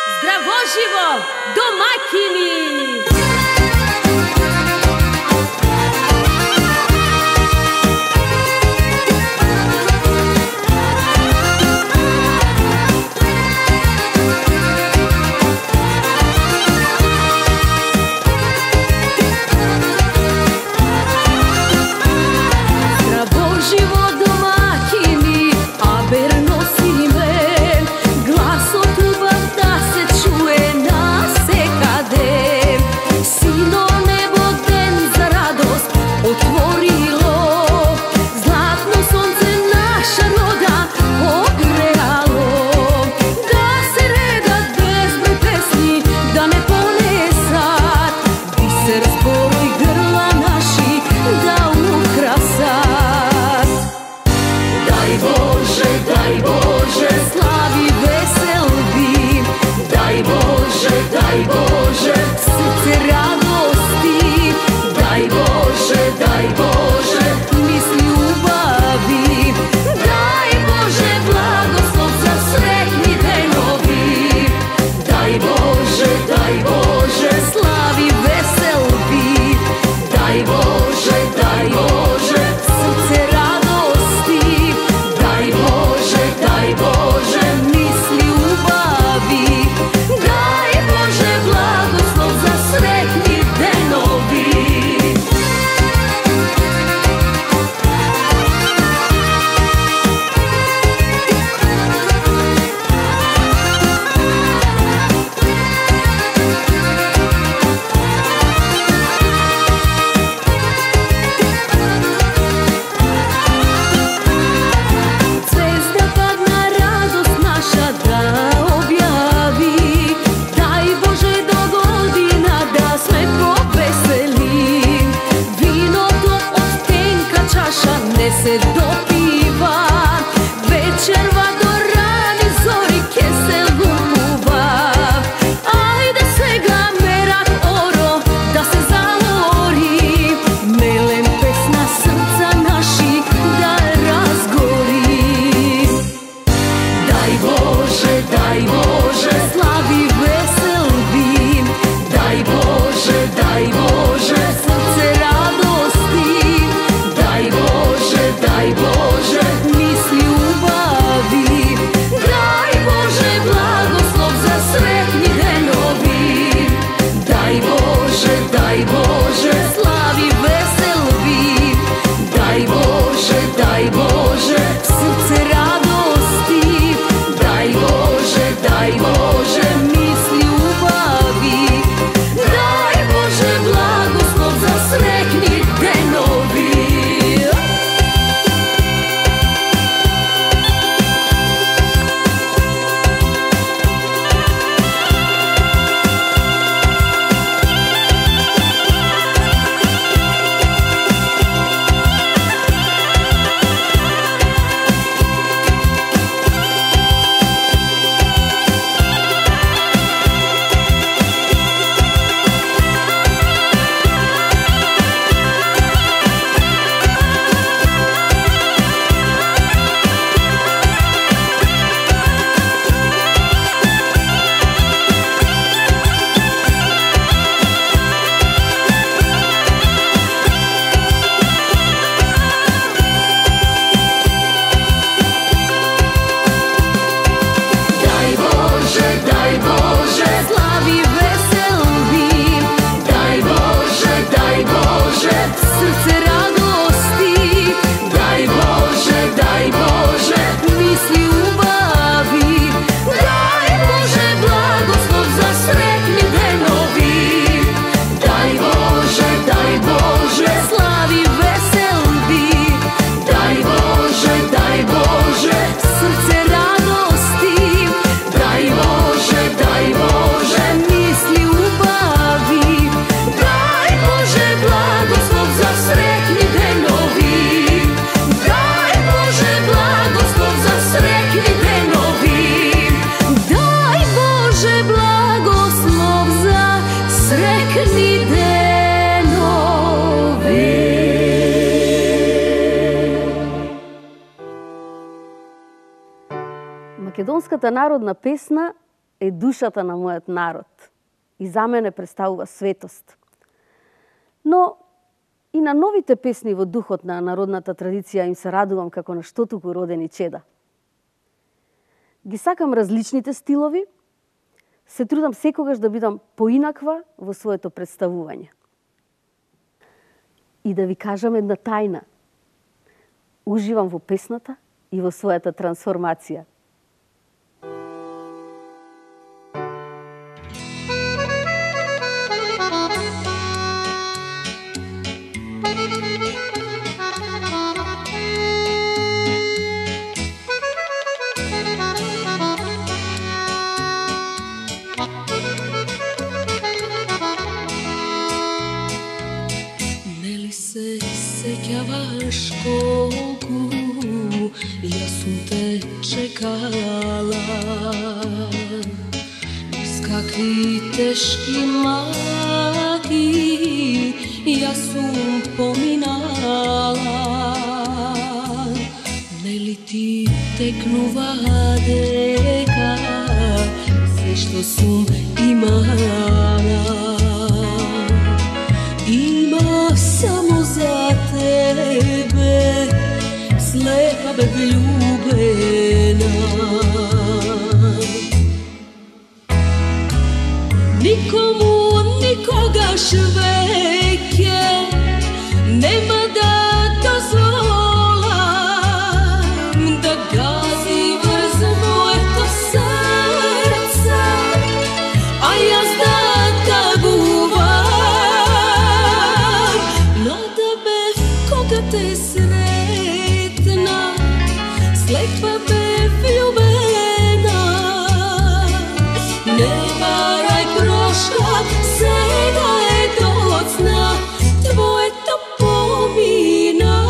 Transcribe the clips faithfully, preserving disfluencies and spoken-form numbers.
Zdravo živo, domaćini! Македонската народна песна е душата на мојот народ и за мене представува светост. Но и на новите песни во духот на народната традиција им се радувам како на штотуку родени чеда. Ги сакам различните стилови, се трудам секогаш да бидам поинаква во своето представување. И да ви кажам една тајна. Уживам во песната и во својата трансформација. Sećavaš kolku ja sam te čekala, s kakvi teški maki ja sam pominala. Ne li ti teknuva deka sve što sam imala, ima samo za tebe, slepa be vljubena. Nikomu nikogaš veke nema da dozvolam da gazi vrzno eto srca, a ja znam da guvam. Te sretna, slepa be vljubena, ne varaj prošla, svega je docna, tvoje to pomina.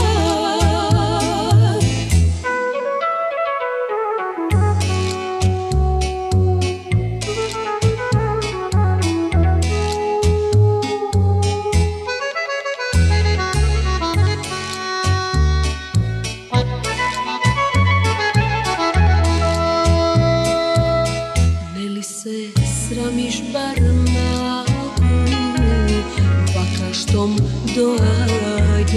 Sramiš bar malku, baka štom dođaš,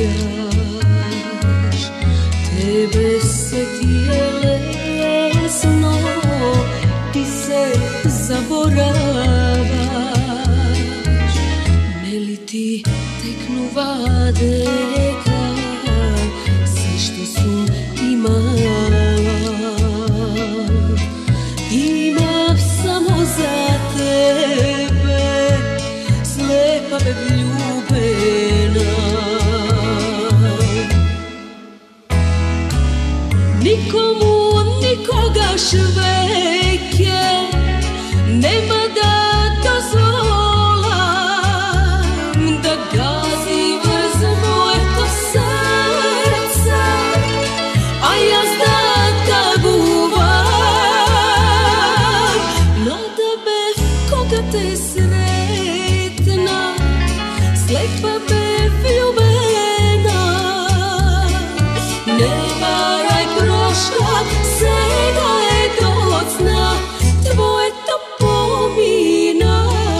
tebe se ti je lesno, ti se zaboravaš. Ne li ti teknuva deka sve što sam imala, ima samo za tebe, slepa be vljubena. Nikomu nikogaš veke nema da dozvolam da gazi vrzno eto srca, a ja znam da guvam. Nada be koga te sretna, slepa be vljubena, ne varaj prošla, svega je docna, tvoje to pomina.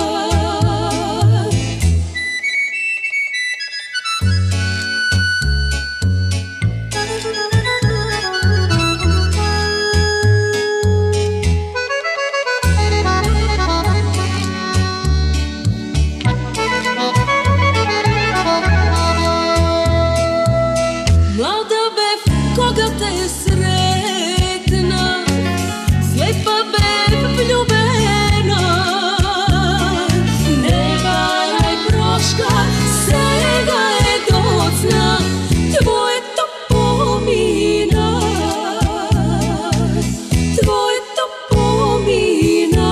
Mlada be koga te sretna, slepa be vljubena, ne varaj prošla, svega je docna, tvoje to pomina, tvoje to pomina.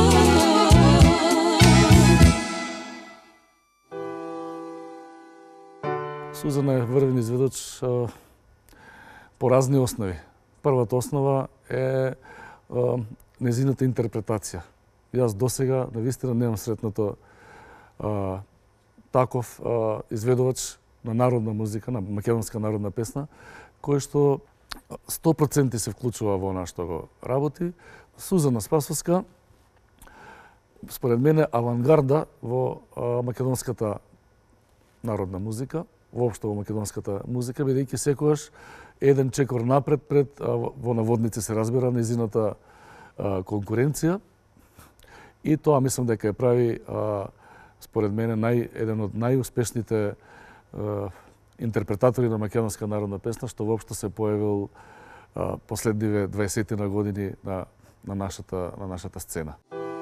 Сузана е врвен изведоч по разни основи. Првата основа е незината интерпретација. Јас досега навистина немам сретнато а, таков а, изведувач на народна музика, на македонска народна песна, кој што сто проценти се вклучува во она што го работи. Сузана Спасовска според мене авангарда во а, македонската народна музика, воопшто во македонската музика, бидејќи секогаш еден чекор напред пред а, во наводници се разбира незината а, конкуренција, и тоа мислам дека ја прави а, според мене нај, еден од најуспешните а, интерпретатори на македонска народна песна што воопшто се појавил а, последниве дваесет години на на нашата на нашата сцена.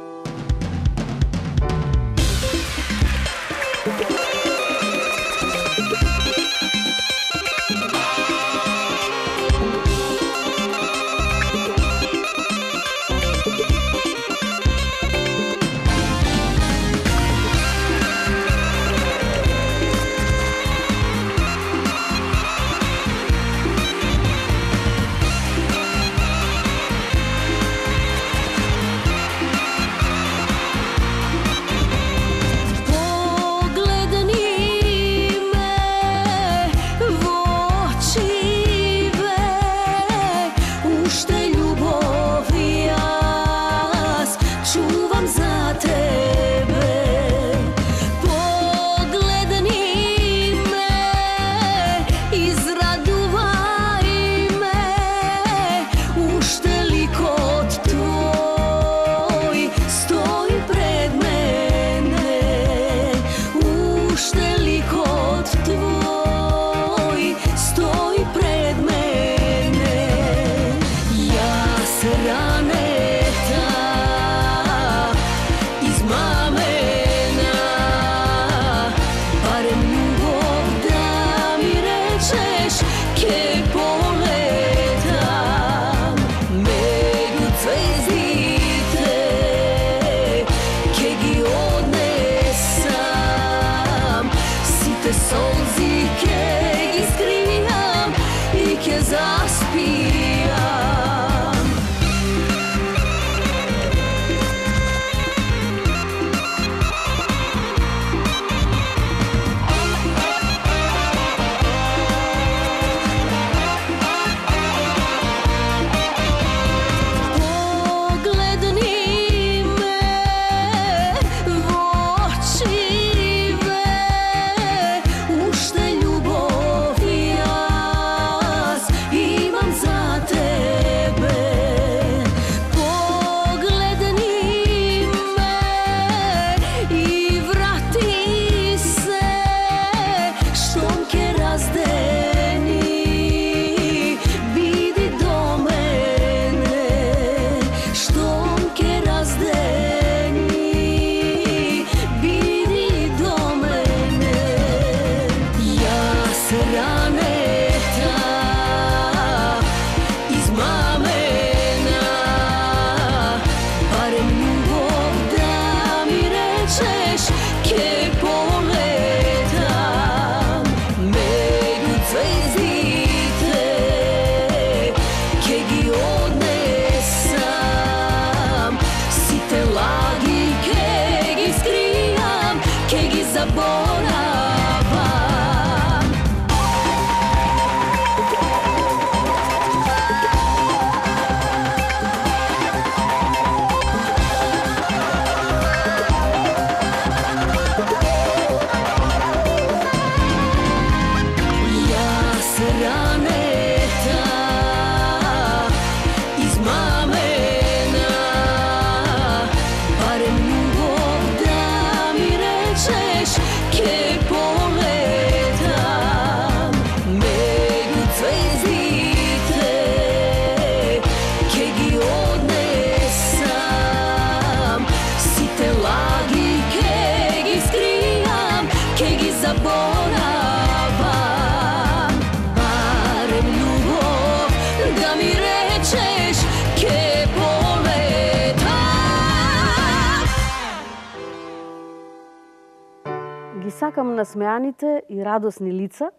Сакам насмеаните и радосни лица,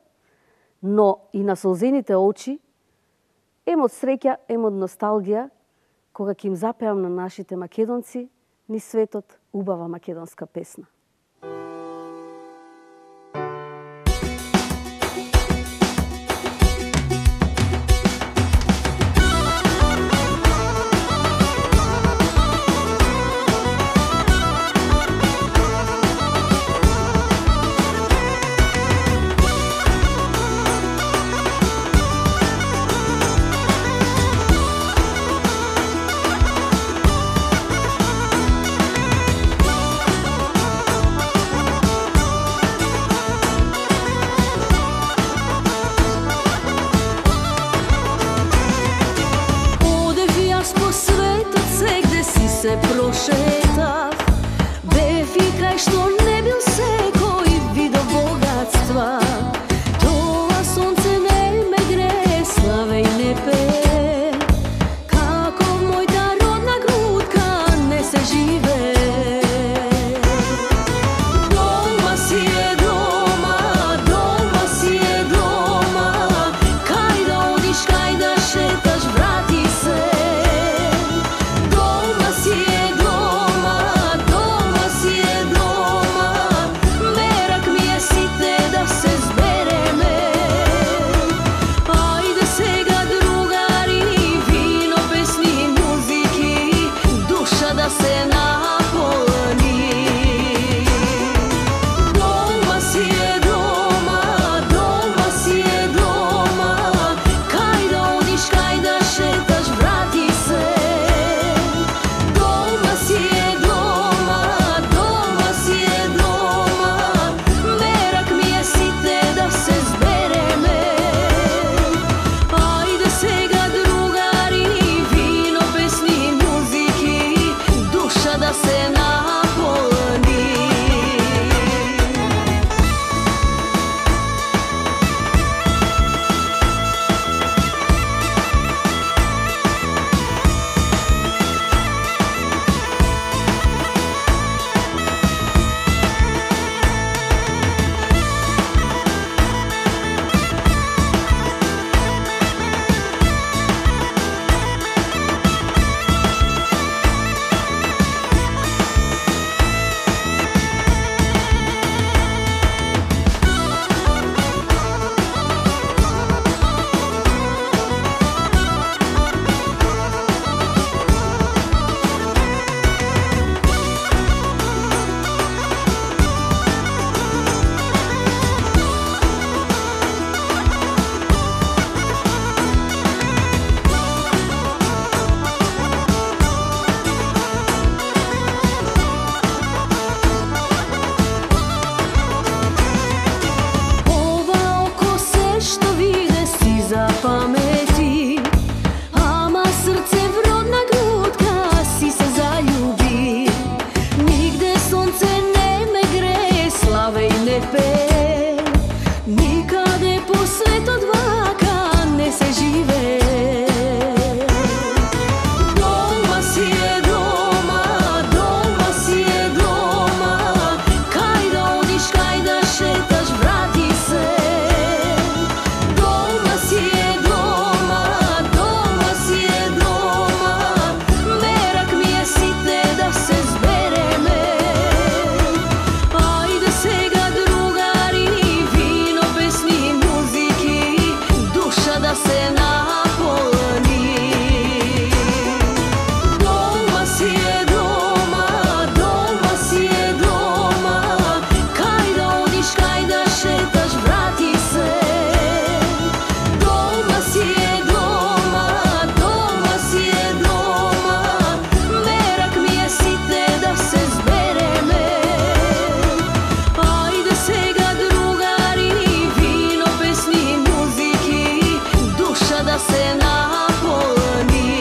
но и на солзените очи, ем од среќа, ем од носталгија, кога ќе им запеам на нашите македонци низ светот убава македонска песна. šetaf, befika što ne bil sekoj vidio bogatstva. Това сонце не ме грее, славе и не пее, како в мојта родна грудка не се живее. Дома си е дома, дома си е дома, кај да одиш, кај да шеташ, врати се. Дома си е дома, дома си е дома, мерак ми е сите да се збереме. Ајде сега другари, вино, песни, музики, душа да се наполни. Дома си е дома, дома си е дома, кај да одиш, кај да шеташ, врати се. Дома си е дома, дома си е дома, мерак ми е сите да се збереме. Ајде сега другари, вино, песни, музики, душа да се наполни. Ова око се што виде си запамети, ама срце в родна грудка си се залюби. Нигде сонце не ме грее, славе и не пее, никаде по светот вака не се живее. Дома си е дома, дома си е дома, кај да одиш, кај да шеташ, врати се. Дома си е дома, дома си е дома, мерак ми е сите да се збереме. Ајде сега другари, вино, песни, музики, душа да се наполни. Дома си е дома, дома си е дома, кај да одиш, кај да шеташ, врати се. Дома си е дома, дома си е дома, мерак ми е сите да се збереме. Ајде сега другари, вино, песни, музики, душа да се наполни.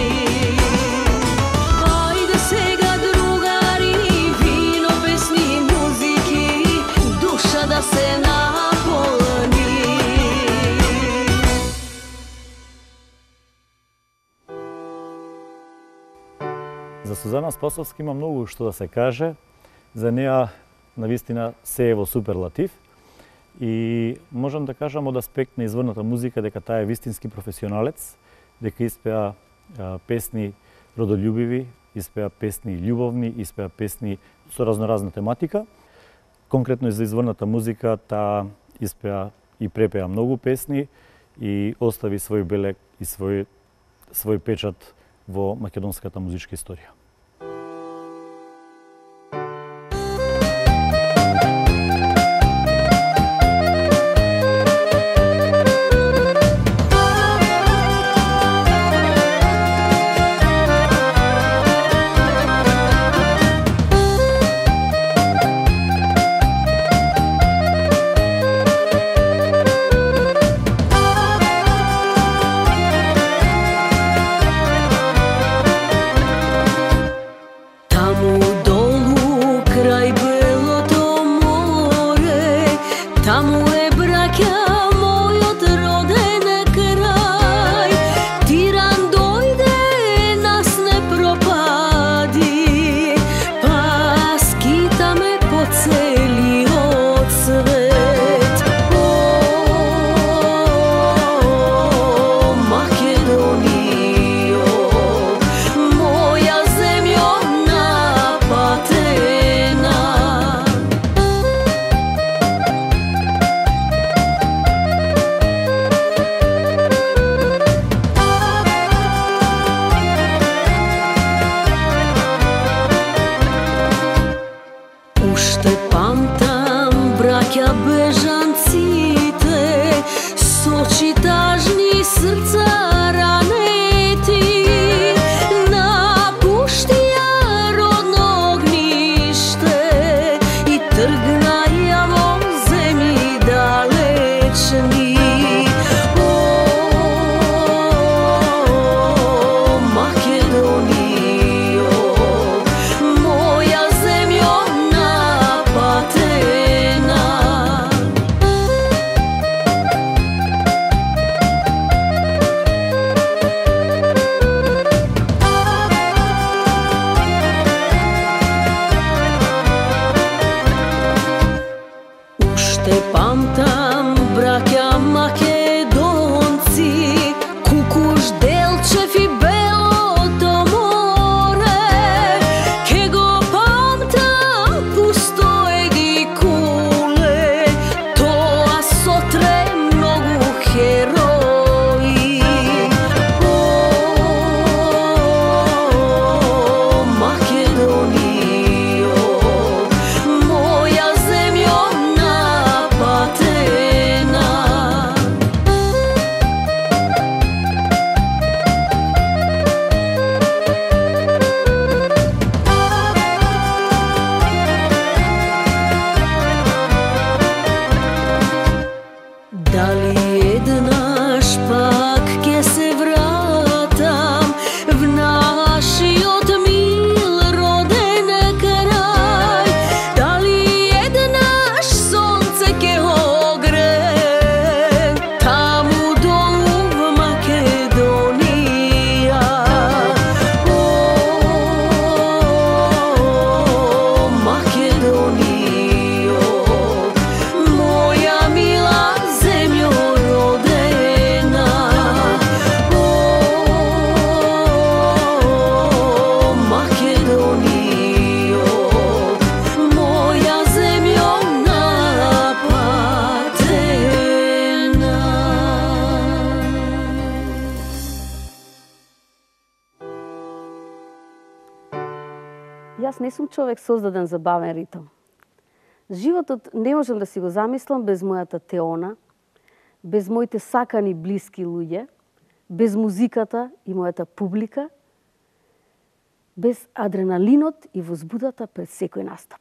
Ајде сега другари, вино, песни, музики, душа да се наполни. За Сузана Спасовски има многу што да се каже. За неа навистина се е во суперлатив и можам да кажам од аспект на изврната музика дека таа е вистински професионалец, дека испеа а, песни родолюбиви, испеа песни љубовни, испеа песни со разноразна тематика. Конкретно и за изврната музика таа испеа и препеа многу песни и остави свој белег и свој свој печат во македонската музичка историја. Уште памтам, браќа бежанците, со очи тажни, срца ранети, напуштија родно огниште и тргнаја во земји далечни. Уште памтам, браќа македонци, Кукуш, Делчев и Белото море. Ке го памтам, пустое ги куле, тоа сотре многу херои. О, Македонијо, моја земјо напатена. Дали еднаш пак ќе се вратам в нашиот мил роден крај? Дали еднаш сонце ќе огре таму долу в Македонија? О, Македонијо, моја мила земјо родена. О, Македонијо, моја земјо напатена. Јас не сум човек создаден за бавен ритм. Животот не можам да си го замислам без мојата Теона, без моите сакани блиски луѓе, без музиката и мојата публика, без адреналинот и возбудата пред секој настап.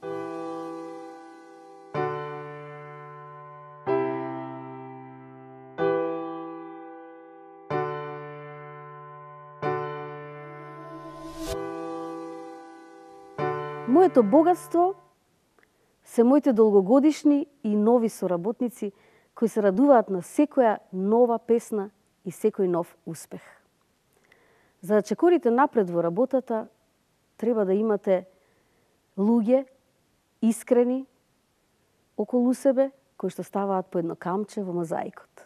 Моето богатство се моите долгогодишни и нови соработници кои се радуваат на секоја нова песна и секој нов успех. За да чекорите напред во работата, треба да имате луѓе искрени околу себе кои што ставаат по едно камче во мозаикот.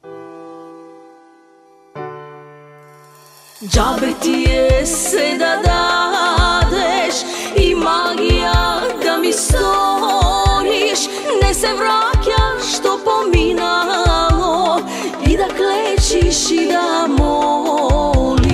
Џабе ти е се да дадеш и магија да ми сториш, не се враќаш што поминало и да клечиш и да молиш.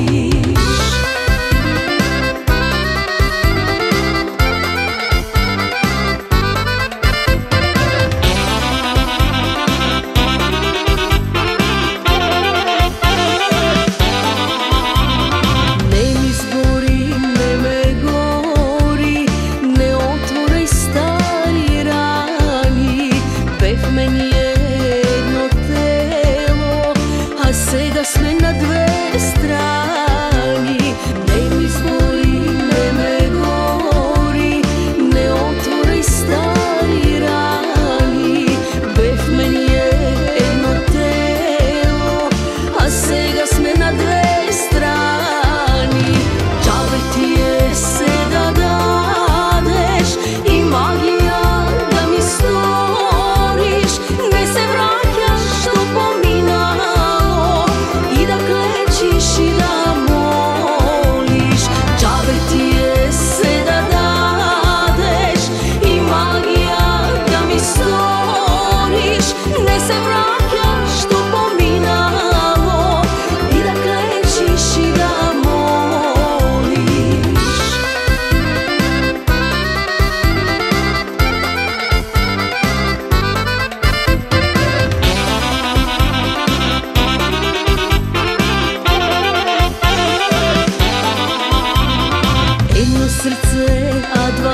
Не ми збори, не ме гори, не отворај стари рани,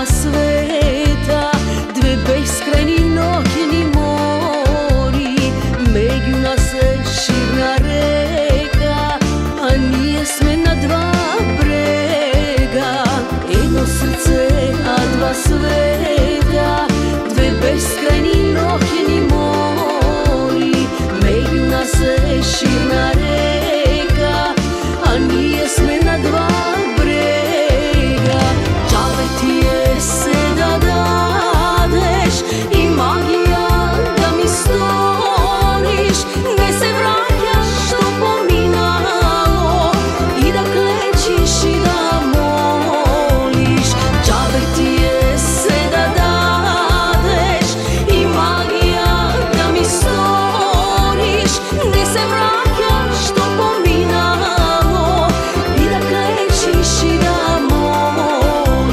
sveta, dve beskrajni noćni mori, među nas je širna reka, a nije sme na dva brega. Jedno srce, a dva sveta, dve beskrajni noćni mori, među nas je širna reka, a nije sme na dva brega. Džabe ti je se da dadeš i magija da mi storiš, ne se vraćaš što pominalo i da klečiš i da moliš. Džabe ti je se da dadeš i magija da mi storiš, ne se vraćaš što pominalo i da klečiš i da moliš.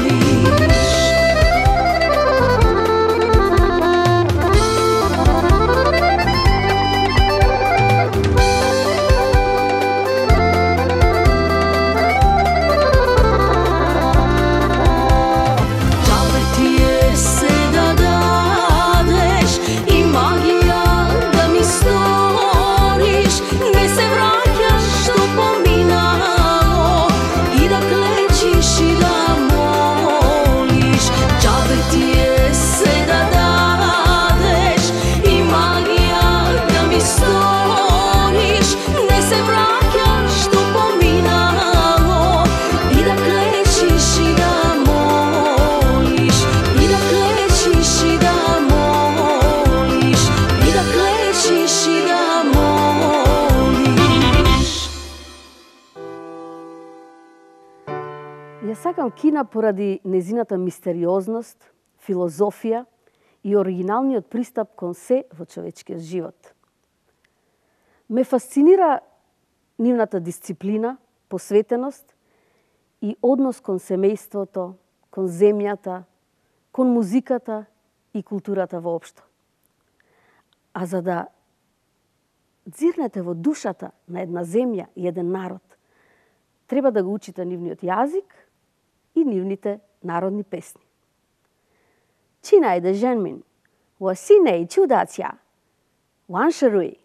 Džabe ti je se da dadeš i magija da mi storiš, ne se vraćaš što pominalo i da klečiš i da moliš. Džabe ti je se da dadeš i magija da mi storiš, ne se vraćaš što pominalo i da klečiš i da moliš, i da klečiš i da moliš, i da klečiš i da moliš. Ја сакам Кина поради незината мистериозност, филозофија и оригиналниот пристап кон се во човечкиот живот. Ме фасцинира нивната дисциплина, посветеност и однос кон семејството, кон земјата, кон музиката и културата воопшто. А за да дзирнете во душата на една земја и еден народ, треба да го учите нивниот јазик и нивните народни песни.亲爱的人民，我心内就大家，万事如意。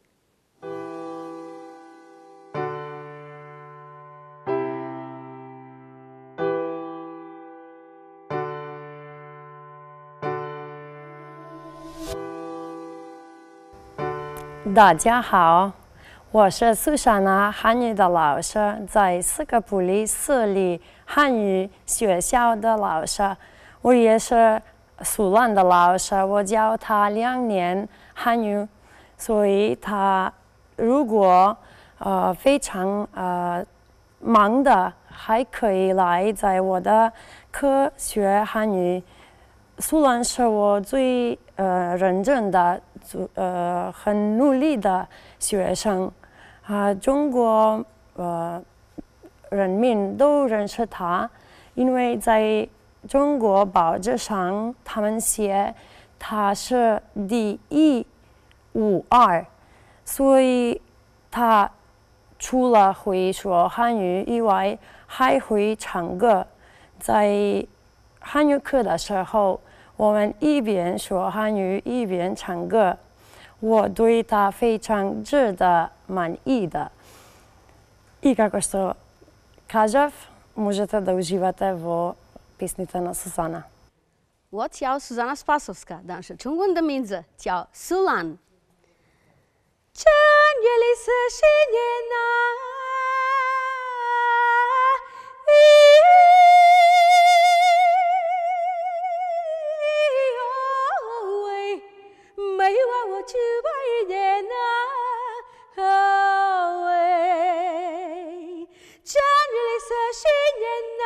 大家好，我是苏珊娜汉语的老师，在斯科普里私立汉语学校的老师。我也是苏兰的老师，我教他两年汉语，所以他如果呃非常呃忙的，还可以来在我的课学汉语。苏兰是我最呃认真的、呃很努力的学生，啊、中国呃人民都认识他，因为在中国报纸上他们写他是第一无二，所以他除了会说汉语以外，还会唱歌。在汉语课的时候，我们一边说汉语一边唱歌，我对他非常值得满意的. И како што кажав, можете да уживате во песните на Сузана. 我叫苏珊娜·斯帕索斯卡，但是中文的名字叫苏兰。正月里是新年呐、没忘我去拜年呐、哦喂，正月里是新年呐、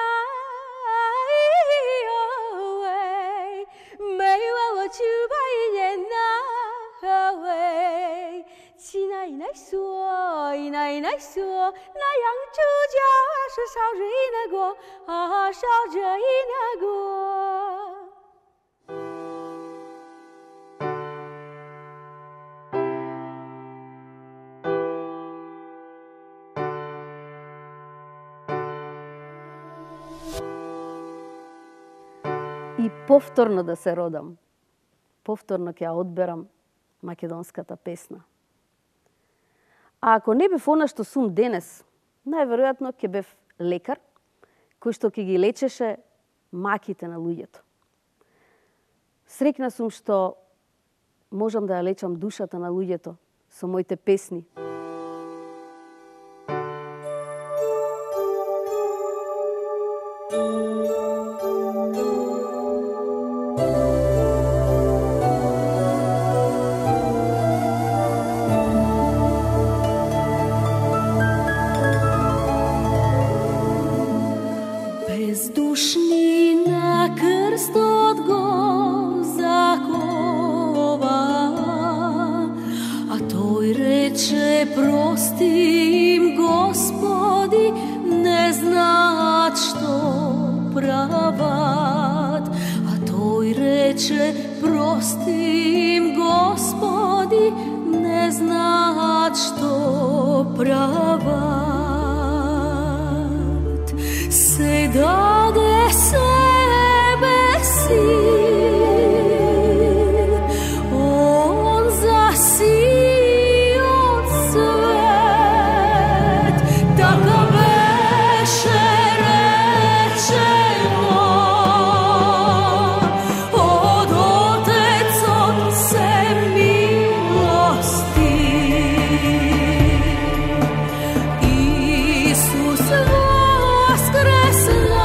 哦喂，没忘我去拜年呐、哦喂，亲奶奶说，奶奶说，那养猪家是烧着一那锅，啊，烧着一那锅。 и повторно да се родам. Повторно ќе ја одберам македонската песна. А ако не бев она што сум денес, најверојатно ќе бев лекар, кој што ќе ги лечеше маките на луѓето. Среќна сум што можам да ја лечам душата на луѓето со моите песни. Бездушни на крстот го закова, а тој рече прости им, Господи, не знаат што прават. А тој рече прости им, Господи, не знаат што прават. Се даде себе си, он за сиот свет, така беше речено од Отецот се милости. Исус воскресна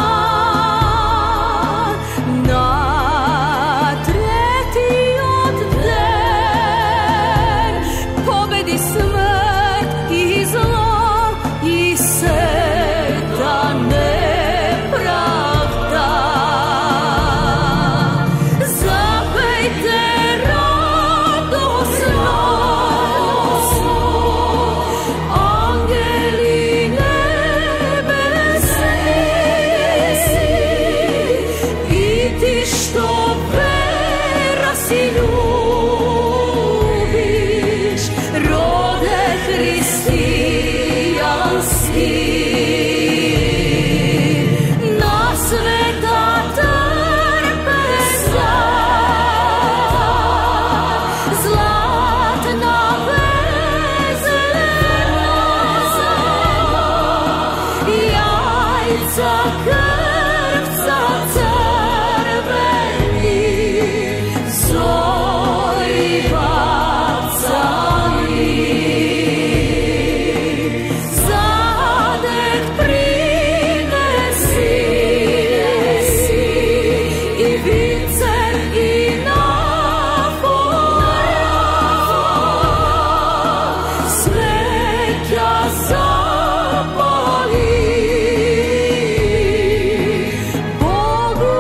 на третиот ден, победи смрт и зло и сета неправда. Запејте радосно, ангели небесни, и ти што вераш и љубиш, роде христијански. На света трпеза, златна везена, јајца крвца црвени, зори бацани. Задек принеси и винцер и нафора, свеќа запали, Богу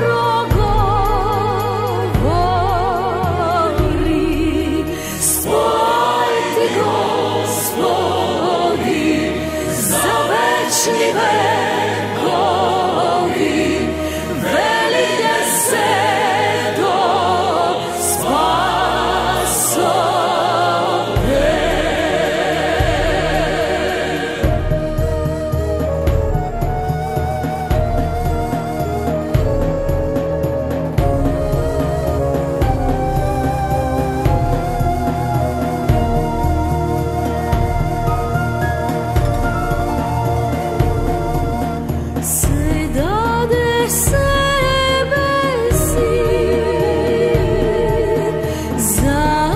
проговори. Спој ти, Господи, за вечни векови, велике се до спасоте. Се даде себе си за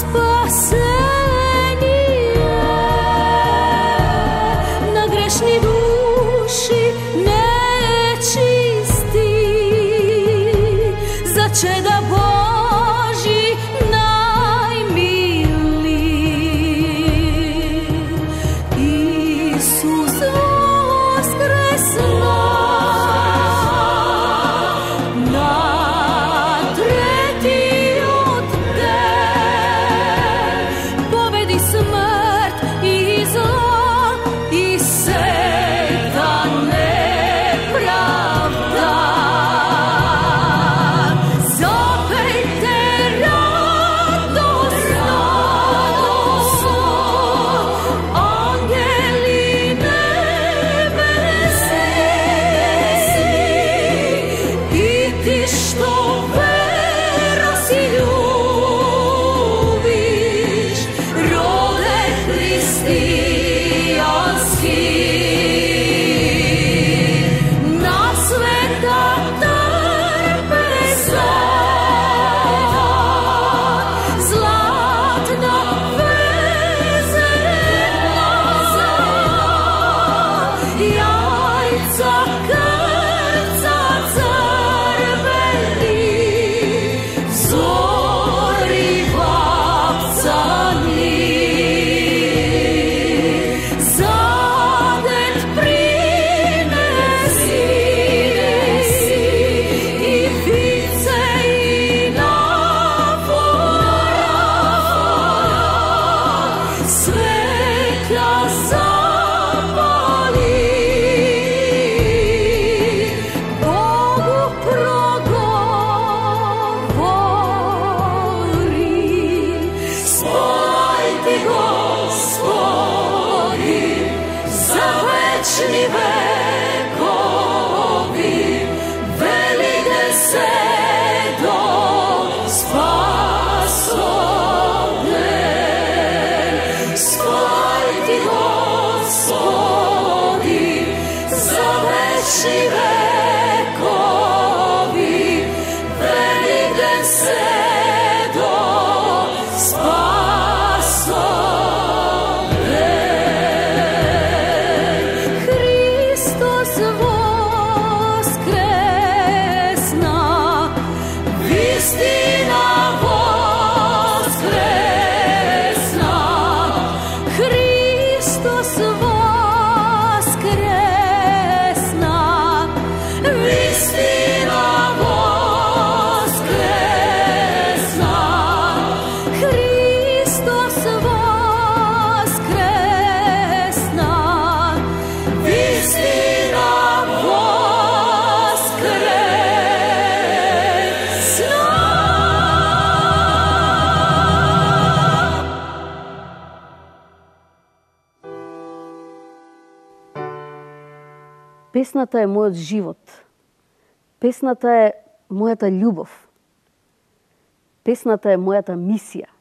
спасение на грешни души нечисти, за чеда Божи најмили. Исус воскресна на третиот ден, победи смрт и зло и сета неправда. Запејте što vero si ljubiš, rode hristijanski. Na sveta trpe sveta, zlatna vezena jajca krca crveni, zori vapcani. Zadet prinesi i vice i nafora, svetlja zapali, Bogu progovori. Spojti Gospodi za večni vekovi, velite se do spasovne. Spojti Gospodi za večni vekovi, velite se do spasovne. Hristos voskresna, vistina voskresna. Hristos voskresna, vistina voskresna. Hristos voskresna, vistina Песната е мојот живот. Песната е мојата љубов. Песната е мојата мисија.